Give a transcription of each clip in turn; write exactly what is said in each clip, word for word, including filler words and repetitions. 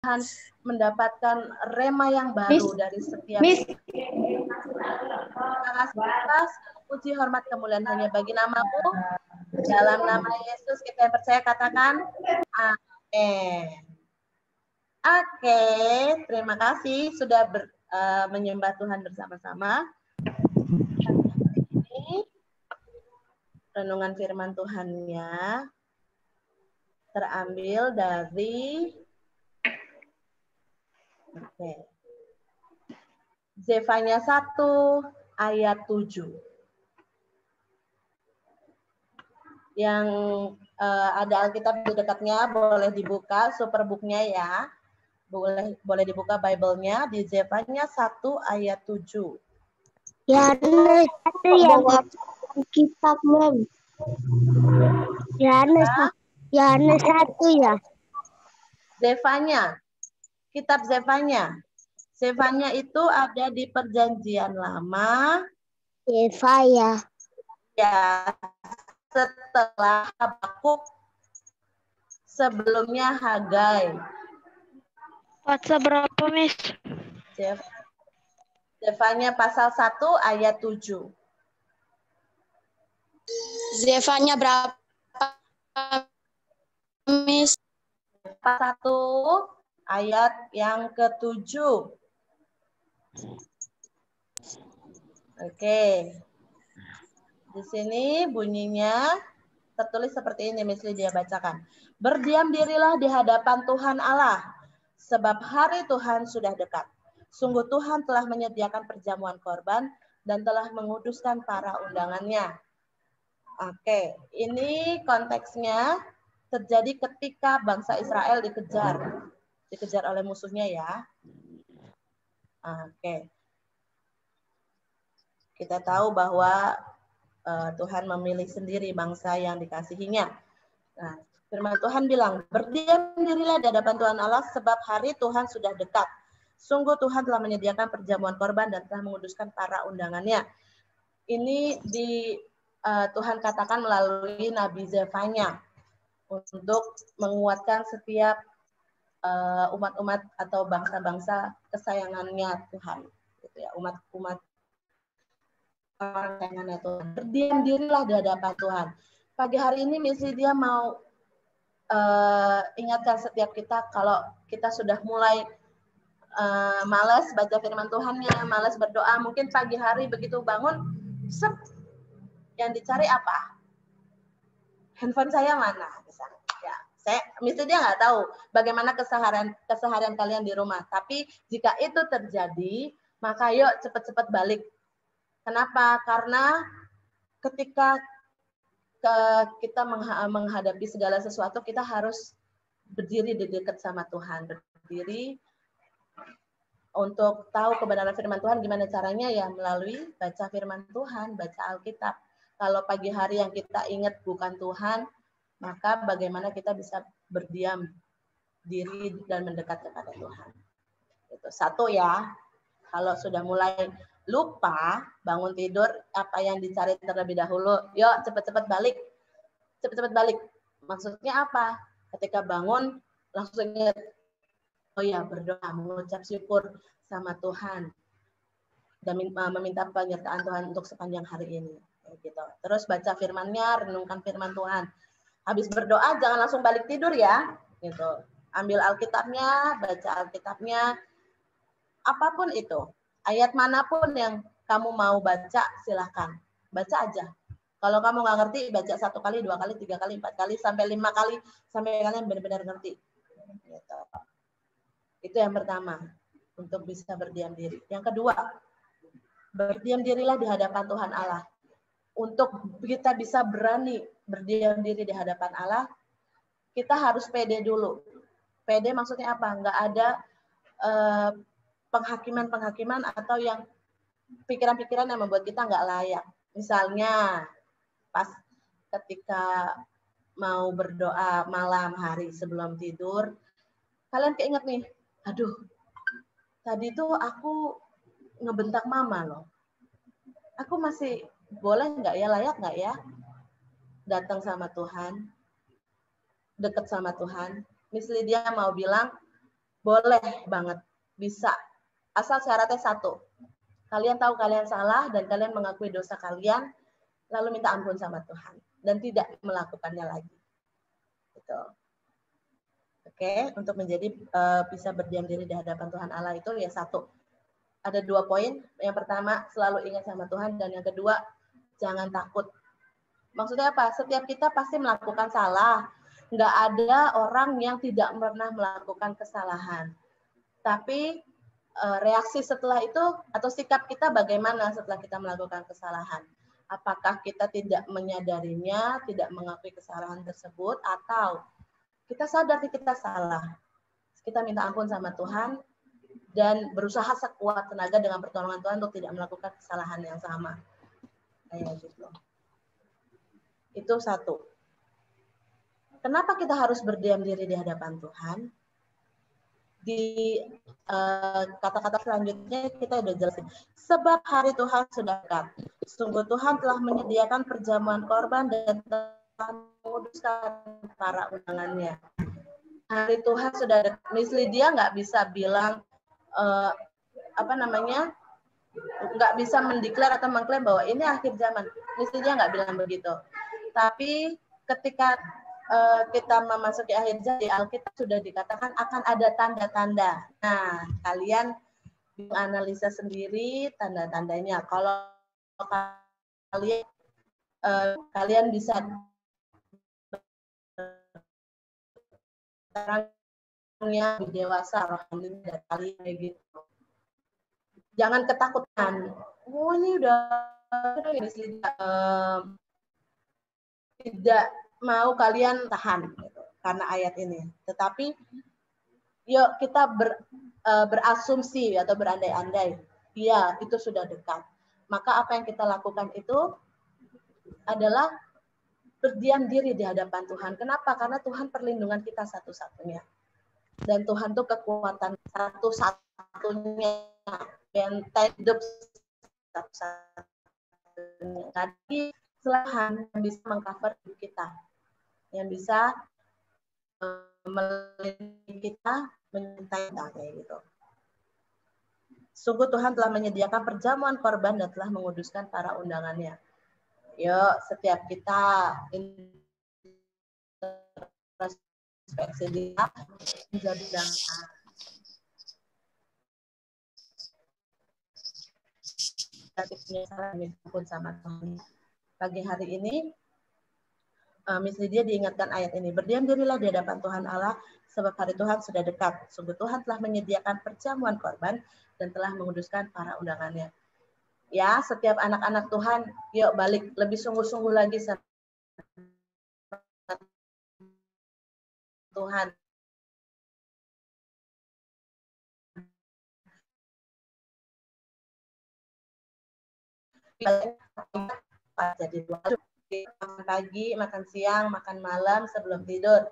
Tuhan mendapatkan rema yang baru Miss, dari setiap Miss. Terima kasih Bapak, puji hormat kemuliaan hanya bagi namamu. Dalam nama Yesus kita yang percaya katakan amin. Oke, terima kasih sudah ber, uh, menyembah Tuhan bersama-sama. Ini renungan firman Tuhannya terambil dari Oke. Zefanya satu ayat tujuh. Yang uh, ada Alkitab di dekatnya boleh dibuka superbooknya ya. Boleh boleh dibuka Bible-nya di Zefanya satu ayat tujuh. Ya, satu ya, Alkitab, Mem. Ya, ya, satu ya. Zefanya. Kitab Zefanya. Zefanya itu ada di Perjanjian Lama. Zefanya. Ya, setelah Habakuk, sebelumnya Hagai. Pasal berapa, Miss? Zefanya pasal satu ayat tujuh. Zefanya berapa, Miss? Pasal satu ayat yang ketujuh. Oke. Di sini bunyinya tertulis seperti ini, Miss Lydia bacakan. Berdiam dirilah di hadapan Tuhan Allah, sebab hari Tuhan sudah dekat. Sungguh Tuhan telah menyediakan perjamuan korban dan telah menguduskan para undangannya. Oke, ini konteksnya terjadi ketika bangsa Israel dikejar. Dikejar oleh musuhnya ya. Oke. Kita tahu bahwa uh, Tuhan memilih sendiri bangsa yang dikasihinya. Nah, firman Tuhan bilang, berdiam dirilah di hadapan Tuhan Allah sebab hari Tuhan sudah dekat. Sungguh Tuhan telah menyediakan perjamuan korban dan telah menguduskan para undangannya. Ini di uh, Tuhan katakan melalui Nabi Zefanya untuk menguatkan setiap uh, umat-umat atau bangsa-bangsa kesayangannya Tuhan. Gitu ya, umat-umat kesayangannya Tuhan. Berdiam dirilah di hadapan Tuhan. Pagi hari ini misi dia mau uh, ingatkan setiap kita kalau kita sudah mulai Uh, malas baca firman Tuhannya, malas berdoa, mungkin pagi hari begitu bangun, sep, yang dicari apa? Handphone saya mana? Misalnya, ya, saya, mesti dia nggak tahu bagaimana keseharian keseharian kalian di rumah. Tapi jika itu terjadi, maka yuk cepat-cepat balik. Kenapa? Karena ketika ke, kita menghadapi segala sesuatu, kita harus berdiri di dekat sama Tuhan, berdiri untuk tahu kebenaran firman Tuhan. Gimana caranya? Ya melalui baca firman Tuhan, baca Alkitab. Kalau pagi hari yang kita ingat bukan Tuhan, maka bagaimana kita bisa berdiam diri dan mendekat kepada Tuhan. Itu satu ya. Kalau sudah mulai lupa bangun tidur, apa yang dicari terlebih dahulu, yuk cepat-cepat balik. Cepat-cepat balik. Maksudnya apa? Ketika bangun langsung ingat, oh ya, berdoa, mengucap syukur sama Tuhan dan meminta penyertaan Tuhan untuk sepanjang hari ini. Gitu. Terus baca firman-Nya, renungkan firman Tuhan. Habis berdoa jangan langsung balik tidur ya. Gitu. Ambil Alkitabnya, baca Alkitabnya, apapun itu, ayat manapun yang kamu mau baca, silahkan baca aja. Kalau kamu nggak ngerti, baca satu kali, dua kali, tiga kali, empat kali, sampai lima kali, sampai kalian benar-benar ngerti. Gitu. Itu yang pertama, untuk bisa berdiam diri. Yang kedua, berdiam dirilah di hadapan Tuhan Allah. Untuk kita bisa berani berdiam diri di hadapan Allah, kita harus pede dulu. Pede maksudnya apa? Nggak ada eh, penghakiman-penghakiman atau yang pikiran-pikiran yang membuat kita nggak layak. Misalnya, pas ketika mau berdoa malam hari sebelum tidur, kalian keinget nih, aduh, tadi tuh aku ngebentak mama loh. Aku masih boleh nggak ya, layak nggak ya datang sama Tuhan, dekat sama Tuhan. Misalnya dia mau bilang, Boleh banget, bisa. Asal syaratnya satu, kalian tahu kalian salah dan kalian mengakui dosa kalian, lalu minta ampun sama Tuhan dan tidak melakukannya lagi. Gitu. Oke, untuk menjadi uh, bisa berdiam diri di hadapan Tuhan Allah itu ya satu. Ada dua poin. Yang pertama, selalu ingat sama Tuhan, dan yang kedua, jangan takut. Maksudnya apa? Setiap kita pasti melakukan salah. Nggak ada orang yang tidak pernah melakukan kesalahan. Tapi uh, reaksi setelah itu atau sikap kita bagaimana setelah kita melakukan kesalahan? Apakah kita tidak menyadarinya, tidak mengakui kesalahan tersebut, atau kita sadar kita salah, kita minta ampun sama Tuhan, dan berusaha sekuat tenaga dengan pertolongan Tuhan untuk tidak melakukan kesalahan yang sama. Kayak gitu. Itu satu. Kenapa kita harus berdiam diri di hadapan Tuhan? Di kata-kata uh, selanjutnya kita udah jelasin. Sebab hari Tuhan sudah dekat. Sungguh Tuhan telah menyediakan perjamuan korban dan telah menguduskan para undangannya. Hari Tuhan sudah dekat. Miss Lydia nggak bisa bilang Uh, apa namanya, nggak bisa mendeklar atau mengklaim bahwa ini akhir zaman. Mesti dia nggak bilang begitu. Tapi ketika uh, kita memasuki akhir zaman, di Alkitab sudah dikatakan akan ada tanda-tanda. Nah, kalian menganalisa sendiri tanda-tandanya. Kalau kalian uh, kalian bisa yang dewasa rohani dan kalian gitu. Jangan ketakutan. Oh ini udah uh, tidak mau kalian tahan gitu, karena ayat ini. Tetapi yuk kita ber, uh, berasumsi atau berandai-andai. Iya, itu sudah dekat. Maka apa yang kita lakukan itu adalah berdiam diri di hadapan Tuhan. Kenapa? Karena Tuhan perlindungan kita satu-satunya. Dan Tuhan tuh kekuatan satu-satunya, benteng hidup satu-satunya. Jadi Tuhan yang bisa mengcover hidup kita, yang bisa melindungi kita, menyertai kita kayak gitu. Sungguh Tuhan telah menyediakan perjamuan korban dan telah menguduskan para undangannya. Yuk, setiap kita introspeksi diri menjadi bangsa. Kita punya salah pun sama Tuhan. Pagi hari ini, uh, Miss Lydia diingatkan ayat ini. Berdiam dirilah di hadapan Tuhan Allah, sebab hari Tuhan sudah dekat. Sungguh Tuhan telah menyediakan perjamuan korban dan telah menguduskan para undangannya. Ya, setiap anak-anak Tuhan, yuk balik lebih sungguh-sungguh lagi sama Tuhan. Jadi makan pagi, makan siang, makan malam sebelum tidur.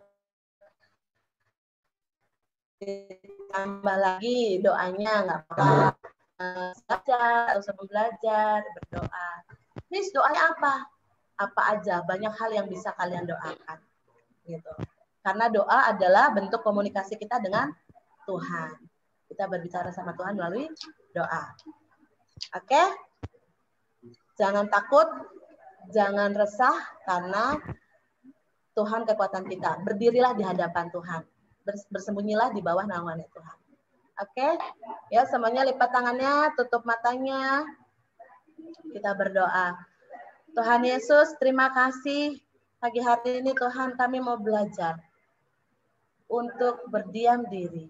Ditambah lagi doanya nggak apa-apa. Belajar, atau sebelum belajar, berdoa. Nis, doanya apa? Apa aja, banyak hal yang bisa kalian doakan. Gitu. Karena doa adalah bentuk komunikasi kita dengan Tuhan. Kita berbicara sama Tuhan melalui doa. Oke? Jangan takut, jangan resah, karena Tuhan kekuatan kita. Berdirilah di hadapan Tuhan. Bersembunyilah di bawah naungan Tuhan. Oke, ya semuanya lipat tangannya, tutup matanya. Kita berdoa. Tuhan Yesus, terima kasih pagi hari ini Tuhan kami mau belajar untuk berdiam diri,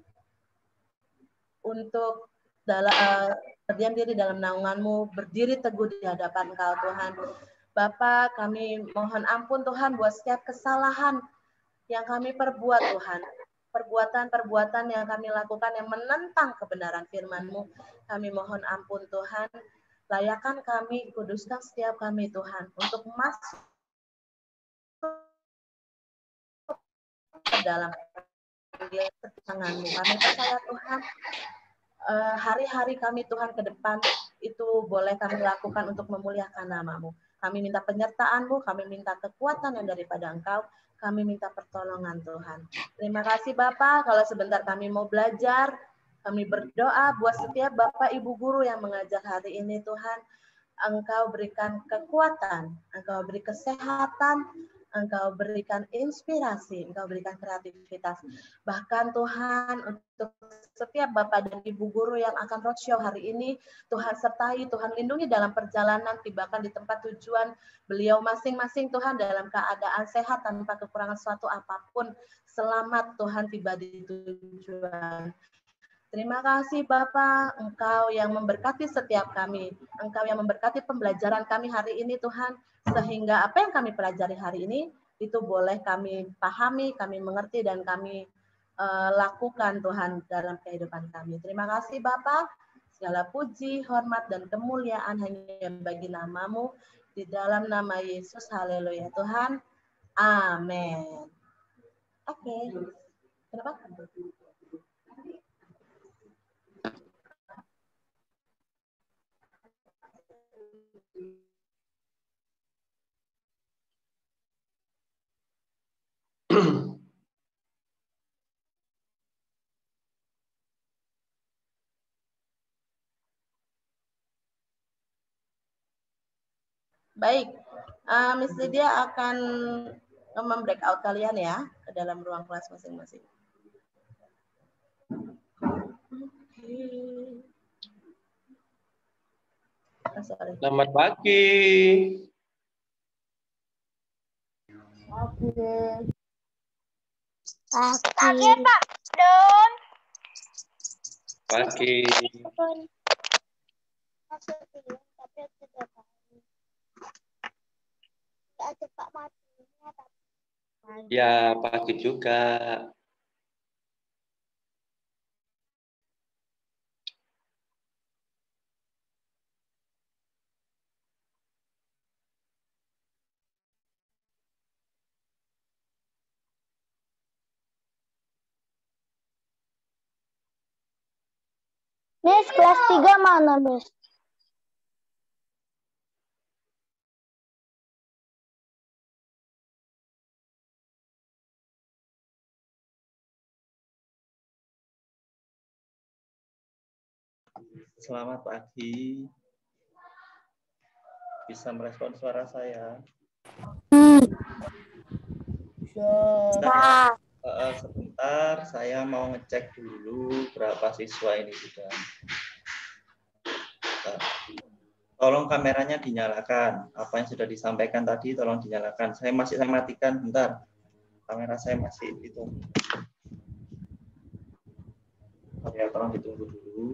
untuk dalam uh, berdiam diri dalam naungan-Mu, berdiri teguh di hadapan Engkau Tuhan. Bapa, kami mohon ampun Tuhan buat setiap kesalahan yang kami perbuat Tuhan. Perbuatan-perbuatan yang kami lakukan yang menentang kebenaran firman-Mu. Kami mohon ampun Tuhan. Layakan kami, kuduskan setiap kami Tuhan. Untuk masuk ke dalam tangan-Mu. Kami percaya Tuhan, hari-hari kami Tuhan ke depan itu boleh kami lakukan untuk memuliakan nama-Mu. Kami minta penyertaan-Mu, kami minta kekuatan yang daripada Engkau, kami minta pertolongan Tuhan. Terima kasih Bapak, kalau sebentar kami mau belajar, kami berdoa buat setiap Bapak Ibu guru yang mengajar hari ini Tuhan. Engkau berikan kekuatan, Engkau beri kesehatan, Engkau berikan inspirasi, Engkau berikan kreativitas. Bahkan Tuhan untuk setiap Bapak dan Ibu guru yang akan roadshow hari ini, Tuhan sertai, Tuhan lindungi dalam perjalanan, tibakan di tempat tujuan beliau masing-masing Tuhan dalam keadaan sehat tanpa kekurangan suatu apapun. Selamat Tuhan tiba di tujuan. Terima kasih Bapak, Engkau yang memberkati setiap kami. Engkau yang memberkati pembelajaran kami hari ini Tuhan. Sehingga apa yang kami pelajari hari ini, itu boleh kami pahami, kami mengerti, dan kami uh, lakukan Tuhan dalam kehidupan kami. Terima kasih Bapak. Segala puji, hormat, dan kemuliaan hanya bagi nama-Mu. Di dalam nama Yesus, haleluya Tuhan. Amin. Oke. Okay. Kenapa? Baik, uh, Miss Lydia akan membreakout kalian ya ke dalam ruang kelas masing-masing. Oh, sorry. Selamat pagi. Pagi. Pagi, Pak Don. Pagi. Ya, pagi juga. Miss, kelas tiga mana, Miss? Selamat pagi. Bisa merespon suara saya? Sebentar, uh, sebentar, saya mau ngecek dulu berapa siswa ini sudah. Uh, tolong kameranya dinyalakan. Apa yang sudah disampaikan tadi tolong dinyalakan. Saya masih saya matikan, bentar. Kamera saya masih itu. Ya, tolong ditunggu dulu.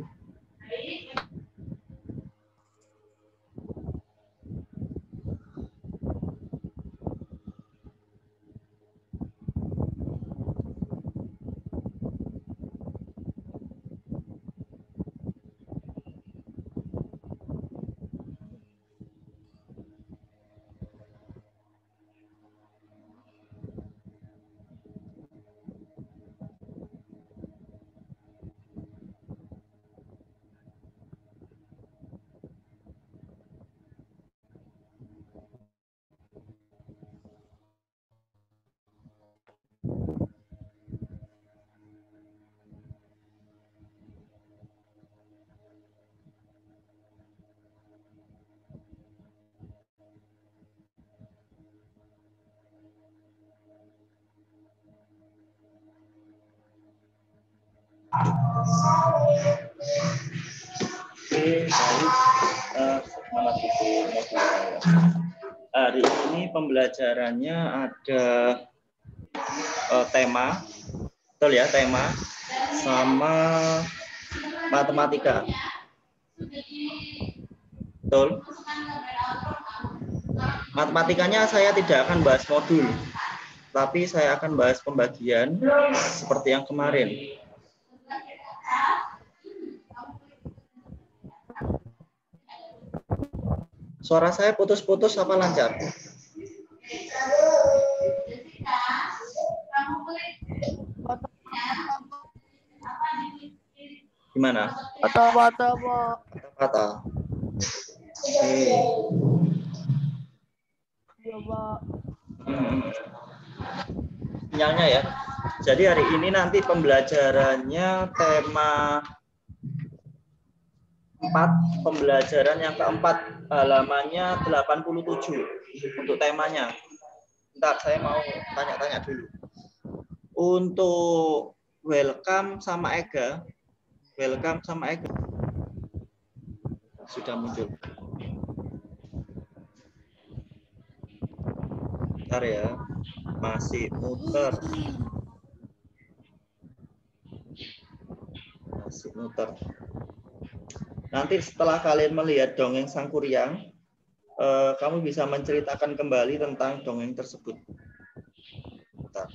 Oke, baik. Uh, selamat itu hari ini pembelajarannya ada uh, tema, betul ya, tema sama matematika, betul. Matematikanya saya tidak akan bahas modul, tapi saya akan bahas pembagian seperti yang kemarin. Suara saya putus-putus apa lancar? Gimana? Patah-patah, Pak. Patah-patah. Oke. Hmm. Sinyalnya ya. Jadi hari ini nanti pembelajarannya tema empat, pembelajaran yang keempat, halamannya delapan puluh tujuh untuk temanya. Bentar, saya mau tanya-tanya dulu. Untuk welcome sama Ega, welcome sama Ega sudah muncul. Bentar ya, masih muter. Masih muter. Nanti setelah kalian melihat dongeng Sang Kuryang, eh, kamu bisa menceritakan kembali tentang dongeng tersebut. Bentar.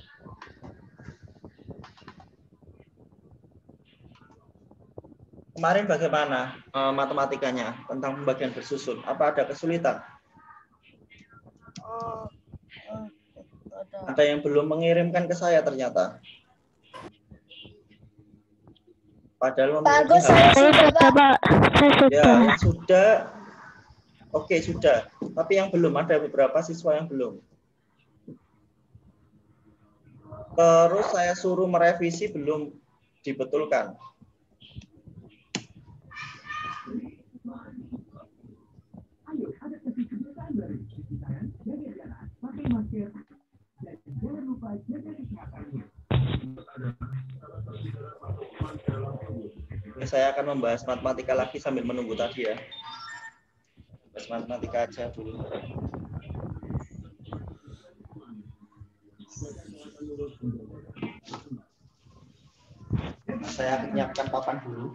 Kemarin bagaimana eh, matematikanya tentang pembagian bersusun? Apa ada kesulitan? Oh, oh, ada. Ada yang belum mengirimkan ke saya ternyata. Padahal Bagus, saya sudah, Pak. ya, yang sudah, oke sudah. Tapi yang belum, ada beberapa siswa yang belum. Terus saya suruh merevisi, belum dibetulkan. Ini saya akan membahas matematika lagi sambil menunggu tadi ya. Bahas matematika aja dulu. Saya menyiapkan papan dulu.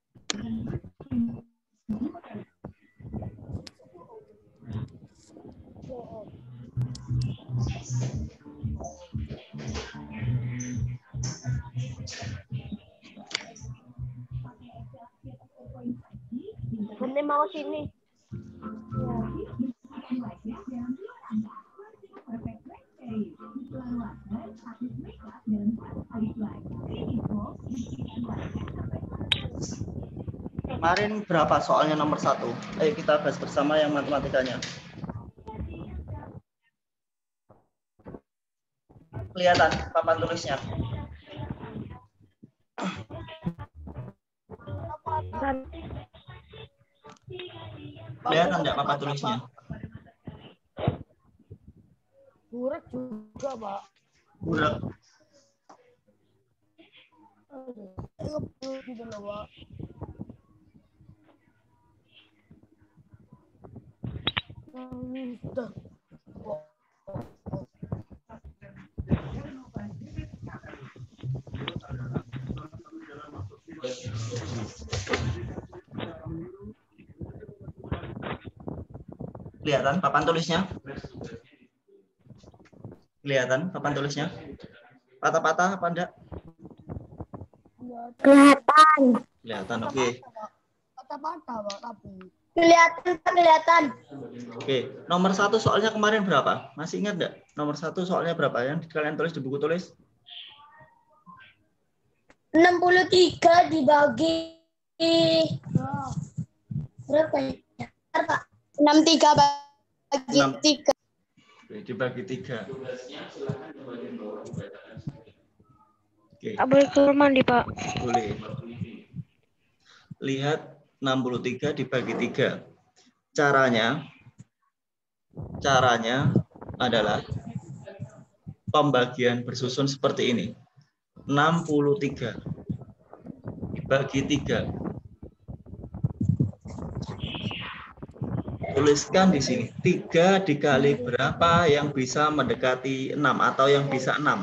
Bunda mau sini. Kemarin berapa soalnya nomor satu? Ayo kita bahas bersama yang matematikanya. Kelihatan papan tulisnya? Kelihatan nggak papan tulisnya? Burak juga, Pak. Burak. Kelihatan papan tulisnya? Kelihatan papan tulisnya? Patah-patah apa enggak? Kelihatan. Kelihatan, oke. Okay. Patah-patah, Pak, tapi. Kelihatan, kelihatan. Oke, okay. Nomor satu soalnya kemarin berapa? Masih ingat enggak? Nomor satu soalnya berapa yang kalian tulis di buku tulis? enam puluh tiga dibagi berapa ya? Pak? enam puluh tiga bagi enam. tiga. Oke, dibagi tiga. Oke. Boleh keluar mandi, Pak. Boleh. Lihat enam puluh tiga dibagi tiga. Caranya, caranya adalah pembagian bersusun seperti ini. enam puluh tiga dibagi tiga. Tuliskan di sini. tiga dikali berapa yang bisa mendekati enam atau yang bisa enam?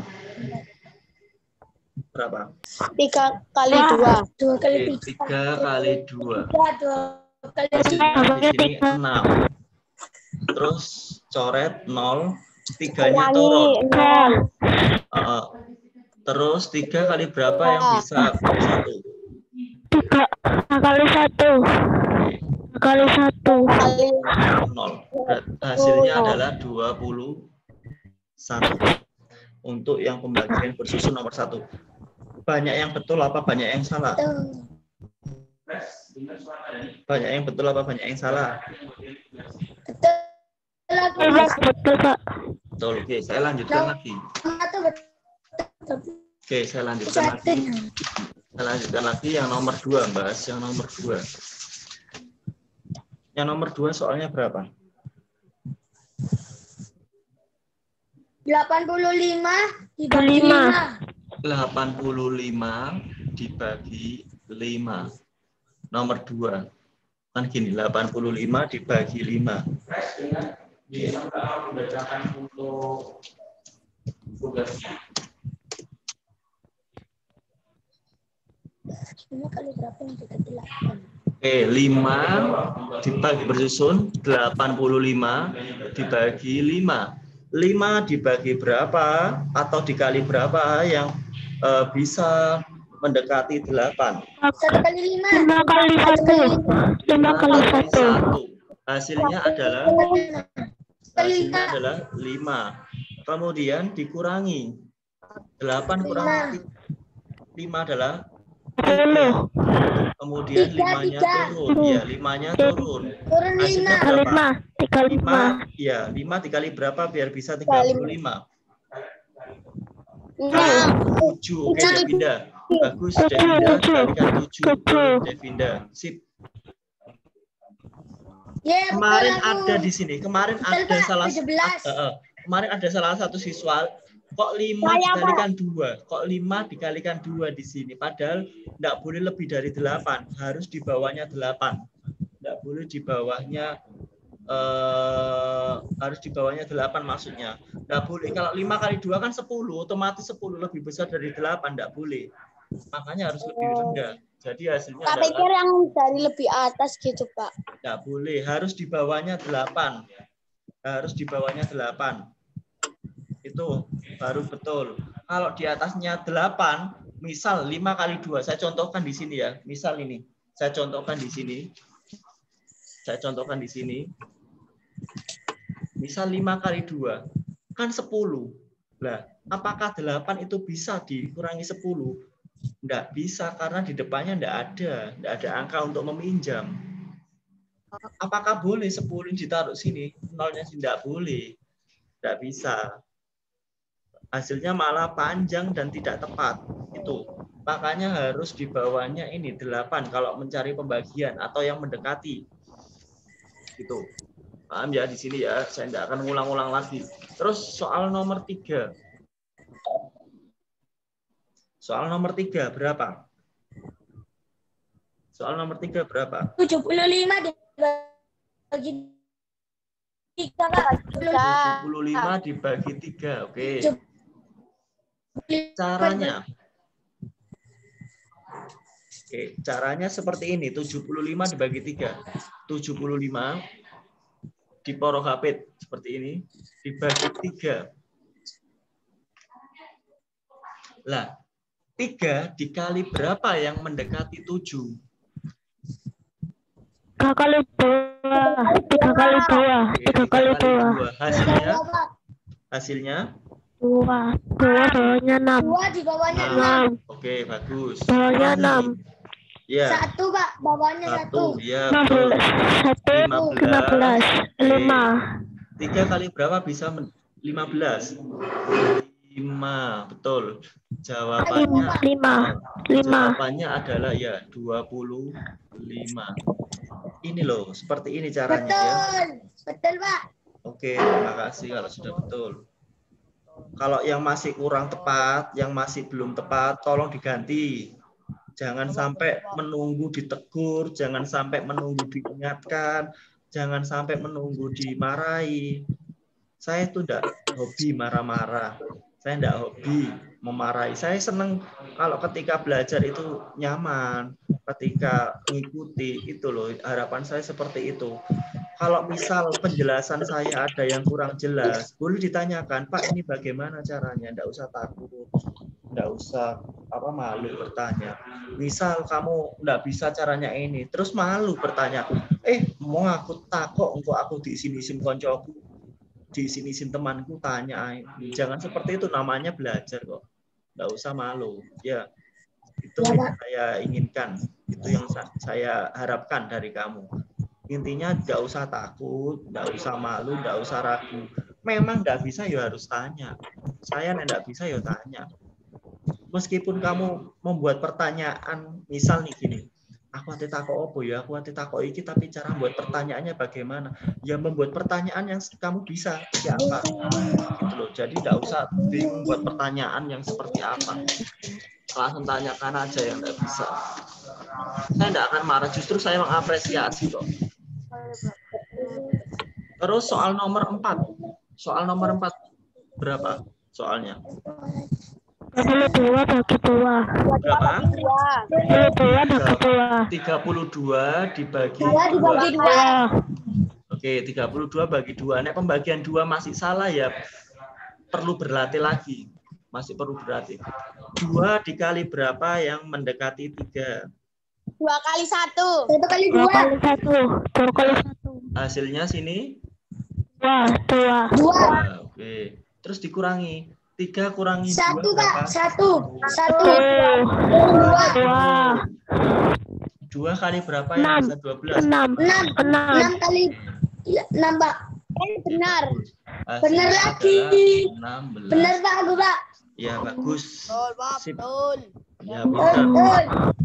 Berapa? tiga kali dua. Dua kali Oke, tiga. tiga kali dua. Tiga, dua kali Hasilnya di sini enam. Terus coret nol, tiganya turun. Uh, terus tiga kali berapa yang bisa satu? Tiga kali satu. Kali satu. Kali nol. Hasilnya adalah dua puluh satu. Untuk yang pembagian bersusun nomor satu. Banyak yang betul apa banyak yang salah? Banyak yang betul apa banyak yang salah? Betul. lagi. Iya, betul, Pak. Betul. Oke, saya lanjutkan lagi. Satu betul. Oke, saya lanjutkan lagi. Saya lanjutkan lagi yang nomor dua, bahas yang nomor dua. Yang nomor dua soalnya berapa? delapan puluh lima dibagi Lima. lima. delapan puluh lima dibagi lima. Nomor dua. Kan gini, delapan puluh lima dibagi lima. Ini membacakan untuk tugasnya. Ini kali berapa yang kita delapan? Oke, lima dibagi bersusun, delapan puluh lima dibagi lima. lima dibagi berapa atau dikali berapa yang uh, bisa mendekati delapan? Satu kali lima. Lima kali satu. Lima kali satu. Hasilnya adalah hasilnya adalah lima. Kemudian dikurangi. delapan kurang lima adalah Sepuluh. kemudian Tiga, limanya tiga. turun. Ya, limanya turun. Turun Hasilnya lima. Tiga berapa? lima. Tiga lima. lima, ya, lima dikali berapa biar bisa tiga puluh lima? Enam. tujuh. Oke, Devinda. Bagus, Devinda. Dikalikan tujuh. Tujuh. Devinda. Sip. Ya, betul Kemarin aku. ada di sini. Kemarin Betul, ada Pak. salah tujuh belas. uh, uh, kemarin ada salah satu siswa kok lima Saya, dikalikan dua. Kok lima dikalikan dua di sini. Padahal enggak boleh lebih dari delapan. Harus di bawahnya delapan. Enggak boleh di bawahnya Uh, harus di bawahnya delapan maksudnya. Nggak boleh. Kalau lima kali dua kan sepuluh, otomatis sepuluh lebih besar dari delapan. Nggak boleh. Makanya harus lebih rendah. Jadi hasilnya Tak adalah pikir yang dari lebih atas gitu, Pak. nggak boleh. Harus di bawahnya delapan. Harus di bawahnya delapan. Itu baru betul. Kalau di atasnya delapan, misal lima kali dua. Saya contohkan di sini ya. Misal ini. Saya contohkan di sini. Saya contohkan di sini. Misal lima kali dua, kan sepuluh. Lah, apakah delapan itu bisa dikurangi sepuluh? Enggak bisa, karena di depannya enggak ada. Enggak ada angka untuk meminjam. Apakah boleh sepuluh ditaruh sini? Nolnya sih enggak boleh. Enggak bisa. Hasilnya malah panjang dan tidak tepat. Itu. Makanya harus di bawahnya ini, delapan, kalau mencari pembagian atau yang mendekati. Gitu. Paham ya di sini ya, saya tidak akan ngulang-ulang lagi. Terus soal nomor tiga. Soal nomor tiga berapa? Soal nomor tiga berapa? tujuh puluh lima dibagi tiga. tujuh puluh lima dibagi tiga. Oke. Caranya. Oke, caranya seperti ini. tujuh puluh lima dibagi tiga. tujuh puluh lima di porokapit seperti ini dibagi tiga. Lah, tiga dikali berapa yang mendekati tujuh? Tiga kali dua. Tiga kali dua. Tiga kali dua. Hasilnya? Hasilnya? Dua. Dua bawahnya enam. Dua di bawahnya Nah, enam. Oke, bagus. Bawahnya Kurangi. enam. Ya. Satu, Pak. Bawahnya Satu. satu. Ya, Lima betul. belas. Satu. Lima belas. Lima. Tiga kali berapa bisa lima belas? Lima, betul. Jawabannya Lima. Lima. Jawabannya adalah ya dua puluh lima. Ini loh, seperti ini caranya ya. Betul. Betul, Pak. Oke, terima kasih kalau sudah betul. Kalau yang masih kurang tepat, yang masih belum tepat, tolong diganti. Jangan sampai menunggu ditegur, jangan sampai menunggu diingatkan, jangan sampai menunggu dimarahi. Saya itu enggak hobi marah-marah. Saya enggak hobi memarahi. Saya senang kalau ketika belajar itu nyaman, ketika mengikuti itu loh. Harapan saya seperti itu. Kalau misal penjelasan saya ada yang kurang jelas, boleh ditanyakan, Pak ini bagaimana caranya? Enggak usah takut, enggak usah apa malu bertanya. Misal kamu enggak bisa caranya ini, terus malu bertanya, eh mau aku takut untuk aku di sini sim koncoku, di sini sim temanku tanya. Jangan seperti itu, namanya belajar kok. Enggak usah malu. Ya, itu yang saya inginkan, itu yang saya harapkan dari kamu. Intinya nggak usah takut, nggak usah malu, nggak usah ragu. Memang nggak bisa ya harus tanya. Saya nggak bisa ya tanya. Meskipun kamu membuat pertanyaan, misal nih gini, aku ati takok opo ya, aku ati takok iki, tapi cara membuat pertanyaannya bagaimana? Ya membuat pertanyaan yang kamu bisa, siapa? Gitu loh. Jadi nggak usah bingung buat pertanyaan yang seperti apa. Langsung tanyakan aja yang nggak bisa. Saya nggak akan marah, justru saya mengapresiasi kok. Terus soal nomor empat. Soal nomor empat berapa soalnya? Dua puluh dua bagi dua. Berapa? Dua dua bagi dua. tiga puluh dua dibagi Dua dibagi dua. dua. Oke, tiga puluh dua bagi dua. Nek pembagian dua masih salah ya perlu berlatih lagi. Masih perlu berlatih. Dua dikali berapa yang mendekati tiga? Dua kali satu. Satu kali Dua dua. kali satu. Dua kali satu. Hasilnya sini? Dua. Dua. Dua. Nah, oke. Terus dikurangi. Tiga kurangi Satu, dua Kak. berapa? Satu. Satu. Tuh. Dua. Dua. Dua kali berapa Enam. yang bisa dua belas? Enam. Enam. Enam. Enam kali. Iya, enam, Pak. Eh, benar. Benar Hasilnya lagi. adalah enam belas. Benar, Pak. Aku, Pak. Ya, bagus. Betul, Pak. Sip. Betul. Ya, Betul. pintar. Betul.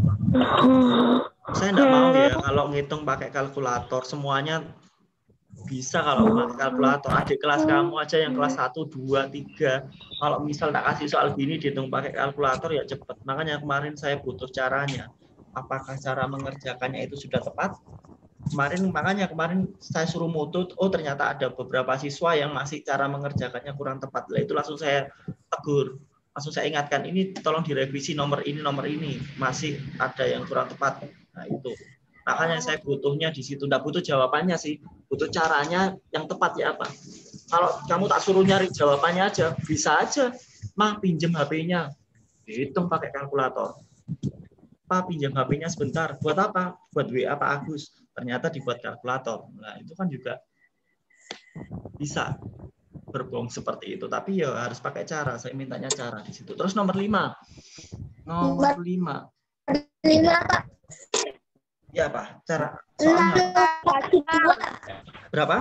Saya nggak mau ya kalau ngitung pakai kalkulator. Semuanya bisa kalau pakai kalkulator. Adik kelas kamu aja yang kelas satu, dua, tiga. Kalau misal tak kasih soal gini dihitung pakai kalkulator ya cepet. Makanya kemarin saya butuh caranya. Apakah cara mengerjakannya itu sudah tepat? Kemarin makanya kemarin saya suruh mutut, oh ternyata ada beberapa siswa yang masih cara mengerjakannya kurang tepat. Lah itu langsung saya tegur. Langsung saya ingatkan, ini tolong direvisi nomor ini, nomor ini. Masih ada yang kurang tepat. Nah itu. Makanya saya butuhnya di situ. Nggak butuh jawabannya sih. Butuh caranya yang tepat ya apa. Kalau kamu tak suruh nyari jawabannya aja, bisa aja. Mah pinjem H P-nya. Hitung pakai kalkulator. Pak pinjam H P-nya sebentar. Buat apa? Buat W A Pak Agus. Ternyata dibuat kalkulator. Nah itu kan juga bisa berbohong seperti itu. Tapi ya harus pakai cara. Saya mintanya cara di situ. Terus nomor lima. Nomor lima. Lima, Pak. Ya Pak. Cara Enam soalnya bagi dua. berapa?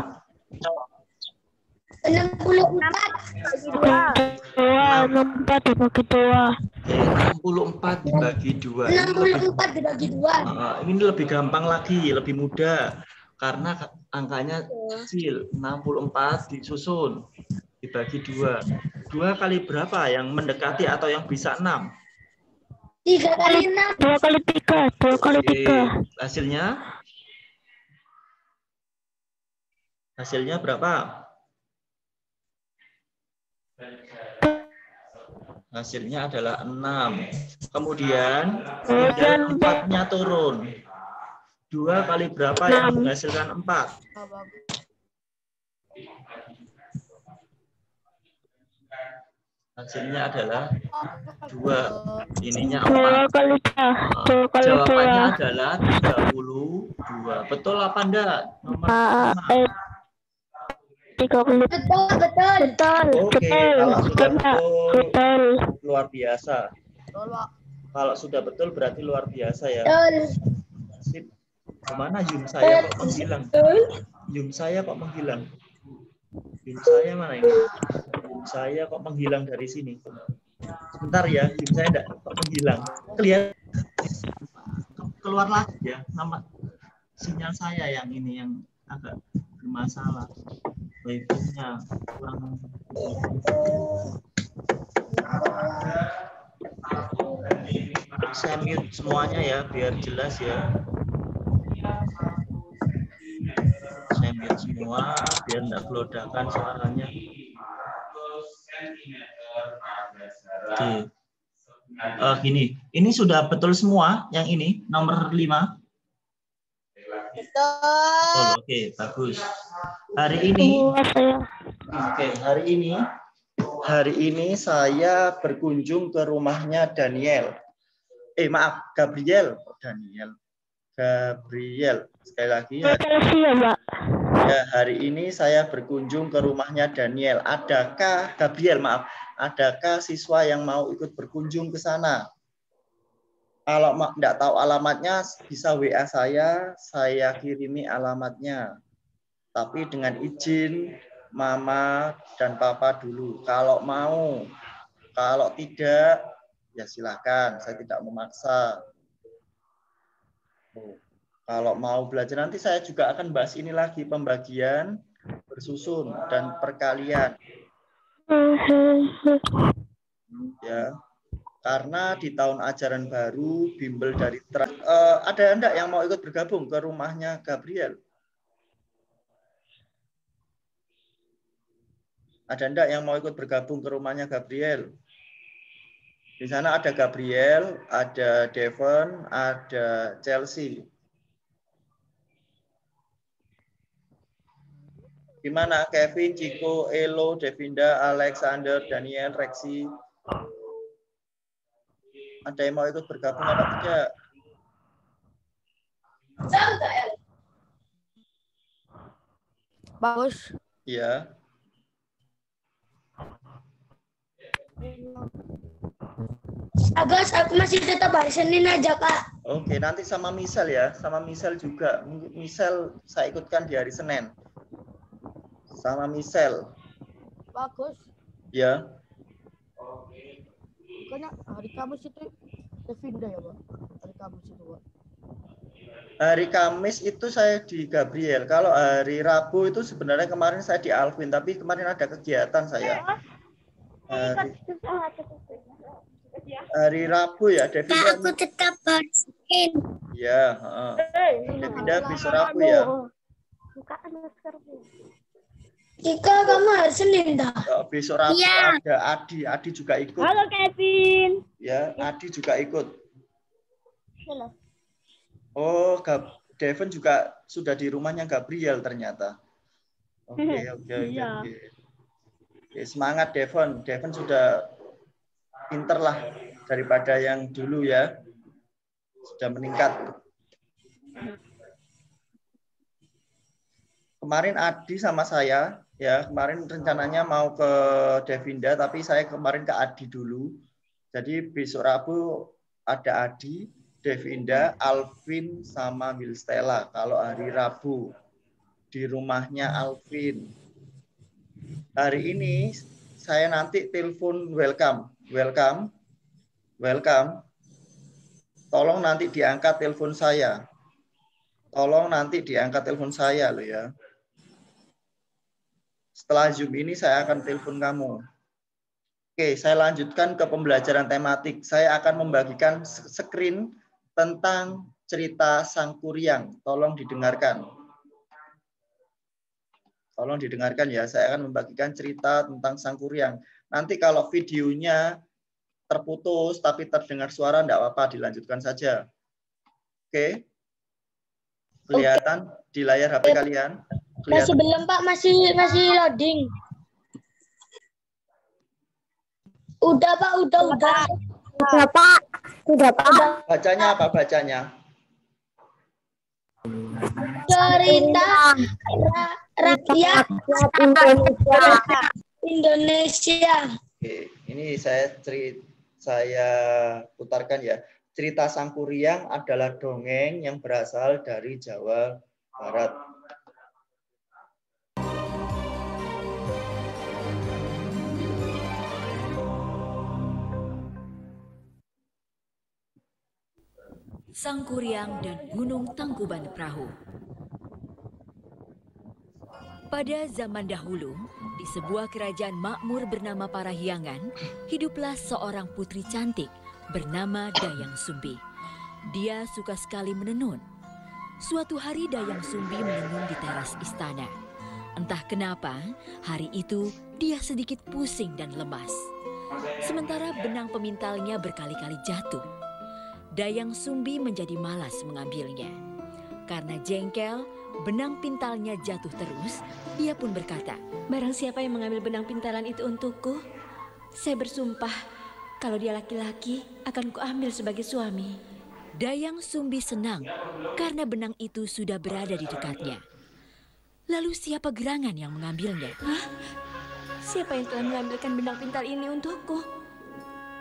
Enam puluh empat. Dua. Enam empat dibagi dua. enam puluh empat dibagi dua. Enam Ini puluh lebih, empat dibagi dua. uh, ini lebih gampang lagi, lebih mudah. Karena angkanya kecil. enam puluh empat disusun. Dibagi dua. Dua kali berapa yang mendekati atau yang bisa enam? Tiga kali enam. Dua kali tiga. Dua kali Oke, tiga. hasilnya? Hasilnya berapa? Hasilnya adalah enam. Kemudian, kemudian empatnya turun. Dua kali berapa yang menghasilkan empat? Hasilnya adalah dua. Ininya Dua empat. kali dua. Dua kali Jawabannya dua. adalah tiga puluh dua. Betul apa enggak? Nomor Ah, lima. eh, tiga puluh. Betul, betul. Betul. Oke, Betul. kalau sudah Betul. betul, Betul. luar biasa. Betul, Pak. Kalau sudah betul berarti luar biasa ya. Betul. Sip. Kemana Yum saya kok menghilang? Betul. Yum saya kok menghilang? Yum saya mana ini? Yum saya kok menghilang dari sini? Sebentar ya, Yum saya enggak kok menghilang. Kelihatan keluar lagi ya nama sinyal saya yang ini yang agak bermasalah. Wifi-nya kurang. Saya mute semuanya ya biar jelas ya. Saya mute semua biar enggak gelodakan suaranya. Oke. Uh, gini, ini sudah betul semua yang ini nomor lima. Betul. Betul, oke, bagus. Hari ini, Dua saya. oke, hari ini, hari ini saya berkunjung ke rumahnya Daniel. Eh, maaf, Gabriel. Oh, Daniel. Gabriel. Sekali lagi. Makasih ya, Pak. Ya, hari ini saya berkunjung ke rumahnya Daniel. Adakah, Gabriel, maaf, adakah siswa yang mau ikut berkunjung ke sana? Kalau tidak tahu alamatnya, bisa W A saya, saya kirimi alamatnya. Tapi dengan izin Mama dan Papa dulu. Kalau mau, kalau tidak, ya silakan. Saya tidak memaksa. Oh, kalau mau belajar, nanti saya juga akan bahas ini lagi, pembagian, bersusun, dan perkalian. Ya. Karena di tahun ajaran baru bimbel dari uh, ada enggak yang mau ikut bergabung ke rumahnya Gabriel? Ada enggak yang mau ikut bergabung ke rumahnya Gabriel? Di sana ada Gabriel, ada Devon, ada Chelsea. Gimana Kevin, Ciko, Elo, Devinda, Alexander, Daniel, Rexi? Ada yang mau ikut bergabung apa tidak? Bagus. Iya. Agus, aku masih tetap hari Senin aja, Kak. Oke, nanti sama Misal ya. Sama Misal juga. Misal saya ikutkan di hari Senin. Sama Misal. Bagus. Ya. Bukannya hari Kamis itu Devinda ya, Pak? Hari Kamis itu, Pak. Hari Kamis itu saya di Gabriel. Kalau hari Rabu itu sebenarnya kemarin saya di Alvin, tapi kemarin ada kegiatan saya. Hari, hari Rabu ya, Devinda. Kak, aku tetap hari Senin. Ya, uh, Devinda bisa Rabu ya. Ika, kamu hari Senin dah. Oh, besok Rabu Iya. ada Adi, Adi juga ikut. Halo Kevin. Ya, Adi juga ikut. Halo. Oh, Gab Devon juga sudah di rumahnya Gabriel ternyata. Oke, oke, oke. Iya. Oke. Oke, semangat Devon. Devon sudah pinter lah daripada yang dulu ya. Sudah meningkat. Kemarin Adi sama saya, ya kemarin rencananya mau ke Devinda, tapi saya kemarin ke Adi dulu. Jadi besok Rabu ada Adi, Devinda, Alvin, sama Wilstella. Kalau hari Rabu di rumahnya Alvin. Hari ini saya nanti telepon welcome, welcome, welcome. Tolong nanti diangkat telepon saya. Tolong nanti diangkat telepon saya loh ya. Setelah Zoom ini saya akan telepon kamu. Oke, saya lanjutkan ke pembelajaran tematik. Saya akan membagikan screen tentang cerita Sang Kuryang. Tolong didengarkan. Tolong didengarkan ya. Saya akan membagikan cerita tentang Sang Kuryang. Nanti kalau videonya terputus tapi terdengar suara, enggak apa-apa, dilanjutkan saja. Oke. Kelihatan di layar H P kalian? Kelihatan. Masih belum, Pak. Masih masih loading. Udah, Pak. Udah, udah. Udah Pak. Udah Pak. Bacanya apa bacanya? Cerita ra- rakyat Indonesia. Indonesia. Oke, ini saya cerita saya putarkan ya. Cerita Sang Kuryang adalah dongeng yang berasal dari Jawa Barat. Sang Kuryang dan Gunung Tangkuban Perahu. Pada zaman dahulu, di sebuah kerajaan makmur bernama Parahyangan, hiduplah seorang putri cantik bernama Dayang Sumbi. Dia suka sekali menenun. Suatu hari Dayang Sumbi menenun di teras istana. Entah kenapa, hari itu dia sedikit pusing dan lemas. Sementara benang pemintalnya berkali-kali jatuh. Dayang Sumbi menjadi malas mengambilnya. Karena jengkel, benang pintalnya jatuh terus, dia pun berkata, "Barang siapa yang mengambil benang pintalan itu untukku, saya bersumpah kalau dia laki-laki akan kuambil sebagai suami." Dayang Sumbi senang karena benang itu sudah berada di dekatnya. Lalu siapa gerangan yang mengambilnya? Hah? Siapa yang telah mengambilkan benang pintal ini untukku?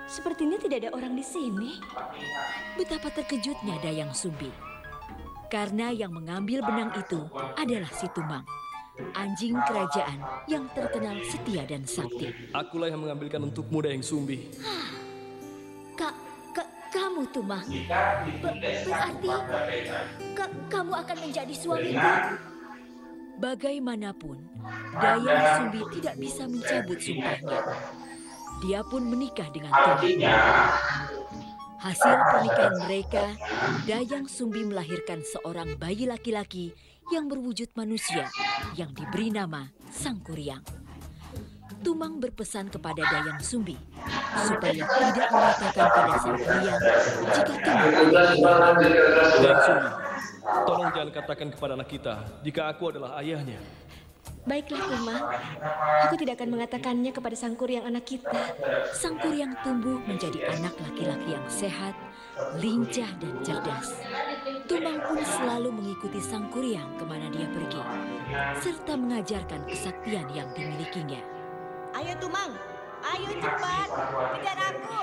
Sepertinya tidak ada orang di sini. Betapa terkejutnya Dayang Sumbi. Karena yang mengambil benang itu adalah si Tumang, anjing kerajaan yang terkenal setia dan sakti. Akulah yang mengambilkan untukmu, Dayang Sumbi. Ka, ka, kamu Tumang. Ber, berarti ka, kamu akan menjadi suamiku. Bagaimanapun, Dayang Sumbi tidak bisa mencabut sumpahnya. Dia pun menikah dengan Tumang. Hasil pernikahan mereka, Dayang Sumbi melahirkan seorang bayi laki-laki yang berwujud manusia yang diberi nama Sangkuriang. Tumang berpesan kepada Dayang Sumbi supaya tidak mengatakan pada Sangkuriang jika Tumang adalah Dayang Sumbi, tolong jangan katakan kepada anak kita jika aku adalah ayahnya. Baiklah, Tumang. Aku tidak akan mengatakannya kepada Sangkuriang anak kita. Sangkuriang tumbuh menjadi anak laki-laki yang sehat, lincah dan cerdas. Tumang pun selalu mengikuti Sangkuriang kemana dia pergi, serta mengajarkan kesaktian yang dimilikinya. Ayo Tumang, ayo cepat, kejar aku.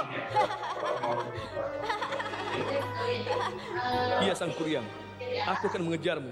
Iya Sangkuriang, aku akan mengejarmu.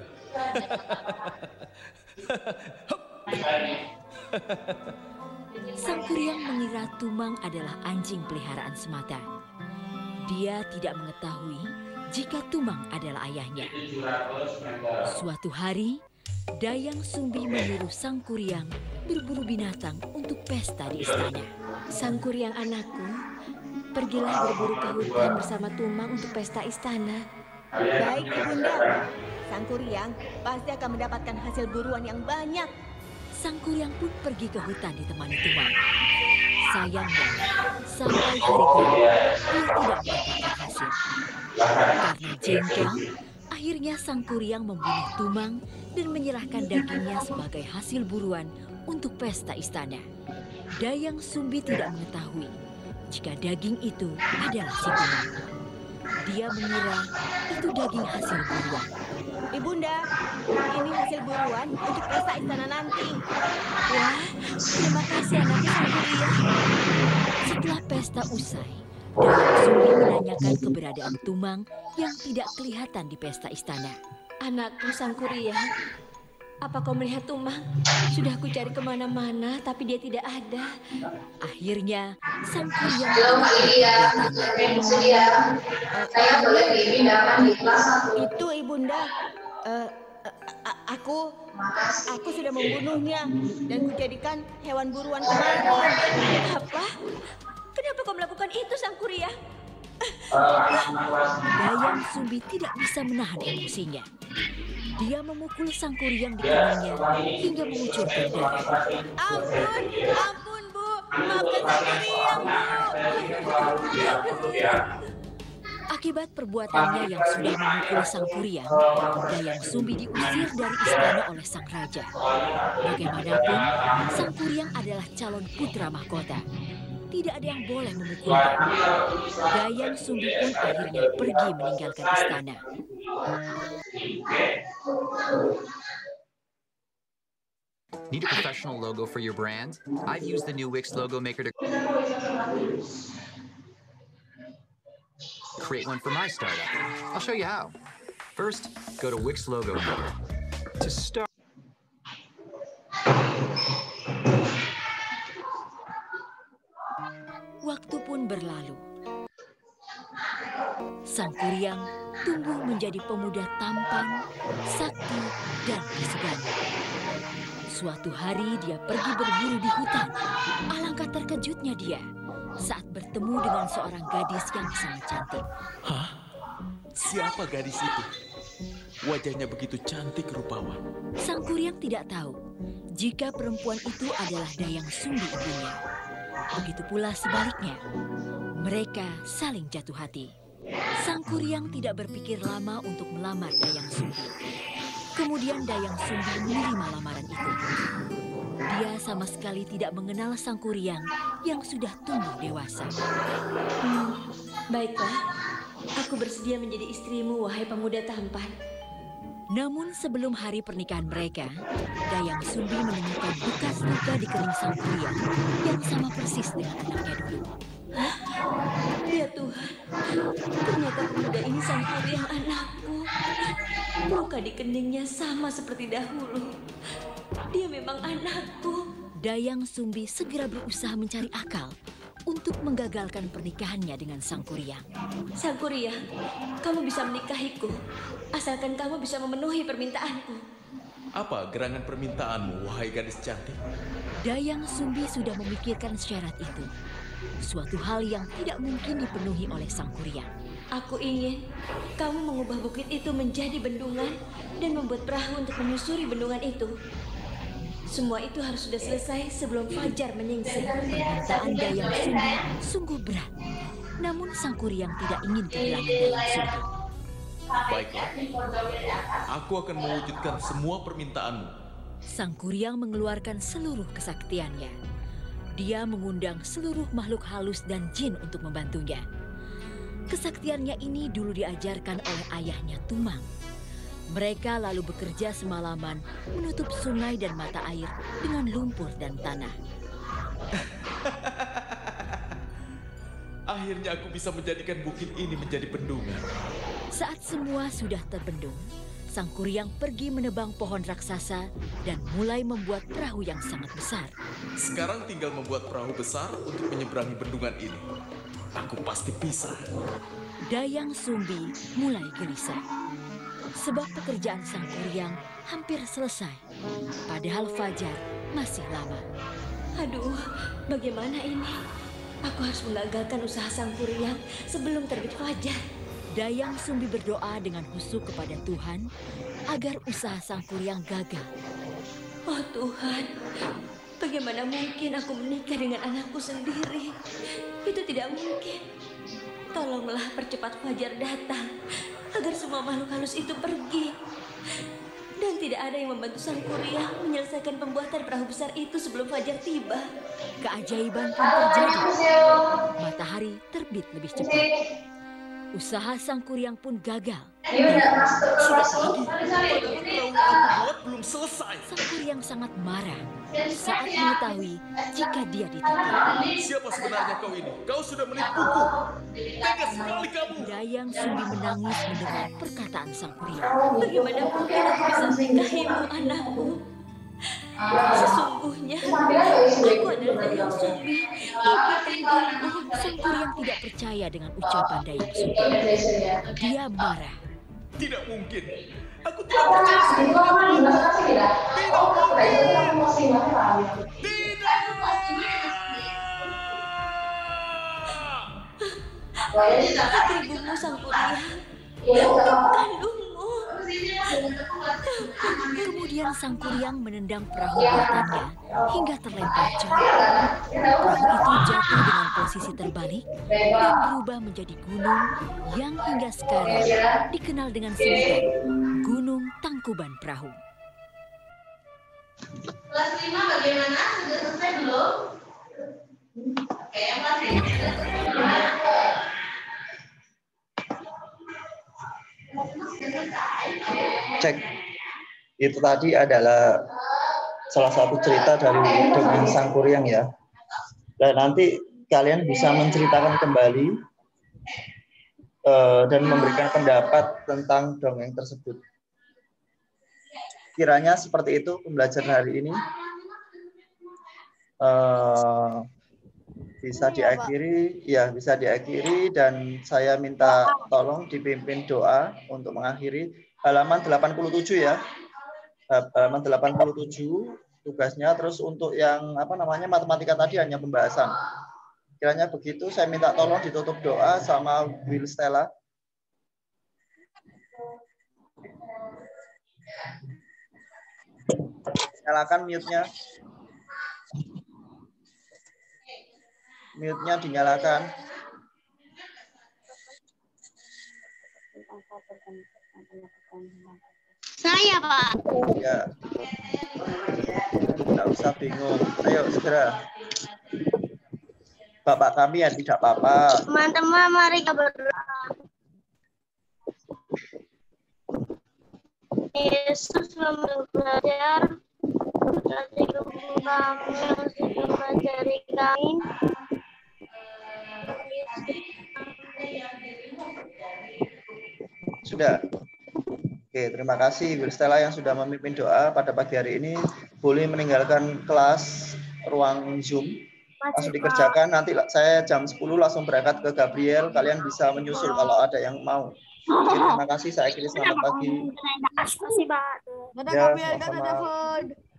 Sangkuriang mengira Tumang adalah anjing peliharaan semata. Dia tidak mengetahui jika Tumang adalah ayahnya. Suatu hari, Dayang Sumbi menyuruh Sangkuriang berburu binatang untuk pesta di istana. Sangkuriang anakku, pergilah berburu ke hutan bersama Tumang untuk pesta istana. Baik, Ibunda. Sangkuriang pasti akan mendapatkan hasil buruan yang banyak. Sangkuriang pun pergi ke hutan ditemani Tumang. Sayangnya, sampai hari kedua, dia tidak mendapatkan hasil. Karena jengkel, akhirnya Sangkuriang membunuh Tumang dan menyerahkan dagingnya sebagai hasil buruan untuk pesta istana. Dayang Sumbi tidak mengetahui jika daging itu adalah si Tumang. Dia mengira itu daging hasil buruan. Ibunda, ini hasil buruan untuk pesta istana nanti. Wah, terima kasih anakku Sangkuriang. Setelah pesta usai, Dayang Sumbi menanyakan keberadaan Tumang yang tidak kelihatan di pesta istana. Anakku Sangkuriang, apa kau melihat Tumang? Sudah aku cari kemana-mana, tapi dia tidak ada. Akhirnya, Sangkuriang Halo Pak Lydia, Lydia. Saya boleh dipindahkan di kelas satu. Itu Ibunda. Uh, uh, aku, aku sudah membunuhnya dan kujadikan hewan buruan kemarin. Apa? Kenapa kau melakukan itu, Sangkuriang? Dayang Sumbi tidak bisa menahan emosinya. Dia memukul Sangkuriang di kanannya hingga mengucurkan darah. Ampun, ampun Bu, maafkan Sangkuriang Bu. Akibat perbuatannya yang sudah memukul Sangkuriang, Dayang Sumbi diusir dari istana oleh sang raja. Bagaimanapun, Sangkuriang adalah calon putra mahkota. Tidak ada yang boleh memukulnya. Dayang Sumbi pun akhirnya pergi meninggalkan istana. Need a professional logo for your brand? I've used the new Wix logo maker to create one for my startup. I'll show you how. First, go to Wix Logo Maker. To start. Waktu pun berlalu. Sangkuriang tumbuh menjadi pemuda tampan, sakti, dan disegani. Suatu hari dia pergi berburu di hutan. Alangkah terkejutnya dia saat bertemu dengan seorang gadis yang sangat cantik. Hah? Siapa gadis itu? Wajahnya begitu cantik rupawan. Sangkuriang tidak tahu jika perempuan itu adalah Dayang Sumbi ibunya. Begitu pula sebaliknya, mereka saling jatuh hati. Sangkuriang tidak berpikir lama untuk melamar Dayang Sumbi. Kemudian Dayang Sumbi menerima lamaran itu. Dia sama sekali tidak mengenal Sangkuriang yang sudah tumbuh dewasa. Hmm, baiklah, aku bersedia menjadi istrimu, wahai pemuda tampan. Namun sebelum hari pernikahan mereka, Dayang Sumbi menemukan bekas luka di kening Sangkuriang yang sama persis dengan anaknya dulu. Hah? Ya Tuhan, ternyata pemuda ini Sangkuriang anakku. Luka di keningnya sama seperti dahulu. Dia memang anakku. Dayang Sumbi segera berusaha mencari akal untuk menggagalkan pernikahannya dengan Sangkuriang. Sangkuriang, kamu bisa menikahiku, asalkan kamu bisa memenuhi permintaanku. Apa gerangan permintaanmu, wahai gadis cantik? Dayang Sumbi sudah memikirkan syarat itu. Suatu hal yang tidak mungkin dipenuhi oleh Sangkuriang. Aku ingin kamu mengubah bukit itu menjadi bendungan dan membuat perahu untuk menyusuri bendungan itu. Semua itu harus sudah selesai sebelum fajar menyingsing. Permintaan Dayang Sumbi sungguh berat. Namun Sangkuriang tidak ingin kehilangan Dayang Sumbi. Baiklah, aku akan mewujudkan semua permintaanmu. Sangkuriang mengeluarkan seluruh kesaktiannya. Dia mengundang seluruh makhluk halus dan jin untuk membantunya. Kesaktiannya ini dulu diajarkan oleh ayahnya Tumang. Mereka lalu bekerja semalaman menutup sungai dan mata air dengan lumpur dan tanah. Akhirnya aku bisa menjadikan bukit ini menjadi bendungan. Saat semua sudah terbendung, Sangkuriang pergi menebang pohon raksasa dan mulai membuat perahu yang sangat besar. Sekarang tinggal membuat perahu besar untuk menyeberangi bendungan ini. Aku pasti bisa. Dayang Sumbi mulai gelisah. Sebab pekerjaan Sangkuriang hampir selesai. Padahal fajar masih lama. Aduh, bagaimana ini? Aku harus menggagalkan usaha Sangkuriang sebelum terbit fajar. Dayang Sumbi berdoa dengan khusyuk kepada Tuhan agar usaha Sangkuriang gagal. Oh Tuhan, bagaimana mungkin aku menikah dengan anakku sendiri? Itu tidak mungkin. Tolonglah percepat fajar datang agar semua makhluk halus itu pergi. Dan tidak ada yang membantu Sangkuriang menyelesaikan pembuatan perahu besar itu sebelum fajar tiba. Keajaiban pun terjadi. Matahari terbit lebih cepat. Usaha Sangkuriang pun gagal. Sudah pagi, perahu yang aku buat belum selesai. Sangkuriang sangat marah saat mengetahui jika dia ditipu. Siapa sebenarnya kau ini? Kau sudah menipuku. Tega sekali kamu. Dayang Sumbi menangis mendengar perkataan Sangkuriang. Bagaimana mungkin aku bisa menikahimu, anakku? Sesungguhnya, aku adalah Dayang Sumbi. Sangkuriang tidak percaya dengan ucapan Dayang Sumbi. Dia marah. Tidak mungkin. Aku tidak percaya sama kamu. Tidak mungkin. Tidak. Ibumu Sangkuriang, kandungmu. Kemudian Sangkuriang menendang perahu buatannya hingga terlempar jauh. Perahu itu jatuh dengan posisi terbalik dan berubah menjadi gunung yang hingga sekarang dikenal dengan sebutan Gunung Tangkuban Perahu. Kelas lima bagaimana? Sudah selesai belum? Oke, yang kelas lima sudah selesai. Cek, itu tadi adalah salah satu cerita dari dongeng Sangkuriang ya. Dan nanti kalian bisa menceritakan kembali uh, dan memberikan pendapat tentang dongeng tersebut. Kiranya seperti itu pembelajaran hari ini. Uh, bisa diakhiri, ya bisa diakhiri dan saya minta tolong dipimpin doa untuk mengakhiri halaman delapan puluh tujuh ya. Halaman delapan puluh tujuh tugasnya, terus untuk yang apa namanya matematika tadi hanya pembahasan. Kiranya begitu, saya minta tolong ditutup doa sama Will Stella. Nyalakan mute-nya. Mute-nya dinyalakan. Saya, Pak. Ya. Tidak usah bingung. Ayo segera. Bapak kami ya tidak apa-apa. Teman-teman, mari kita berdoa. Yesus memberi belajar. Berarti guru kami yang sudah mengajari kami. Yesus Sudah. Oke, terima kasih Ibu Stella yang sudah memimpin doa pada pagi hari ini. Boleh meninggalkan kelas ruang Zoom. Langsung dikerjakan. Nanti saya jam sepuluh langsung berangkat ke Gabriel. Kalian bisa menyusul kalau ada yang mau. Oke, terima kasih. Saya akhiri selamat pagi. Terima kasih, Pak. Dadah Ya, Gabriel, dadah sama-sama. David.